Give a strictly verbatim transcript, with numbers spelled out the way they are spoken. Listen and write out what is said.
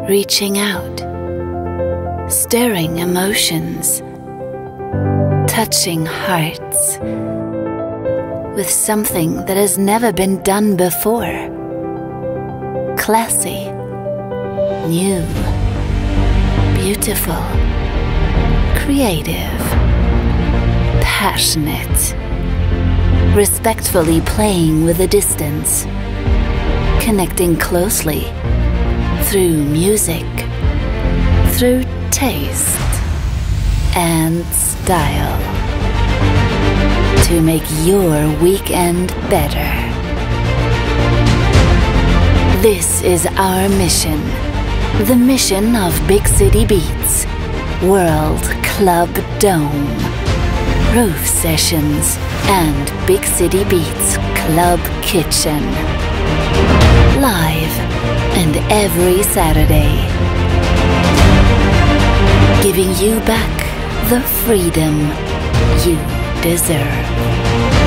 reaching out, stirring emotions, touching hearts with something that has never been done before. Classy, new, beautiful, creative, passionate, respectfully playing with a distance, connecting closely through music, through taste and style, to make your weekend better. This is our mission, the mission of BigCityBeats, WorldClubDome Roof Sessions and BigCityBeats Club Kitchen. Live and every Saturday, giving you back the freedom you deserve.